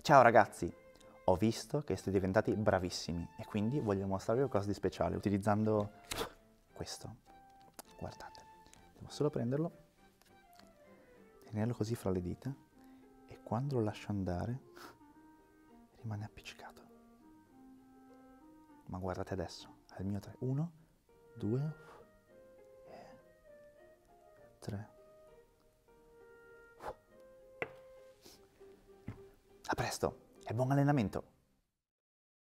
Ciao ragazzi, ho visto che siete diventati bravissimi e quindi voglio mostrarvi qualcosa di speciale utilizzando questo. Guardate, devo solo prenderlo, tenerlo così fra le dita e quando lo lascio andare rimane appiccicato. Ma guardate adesso, al mio 3. 1, 2, 3. A presto e buon allenamento!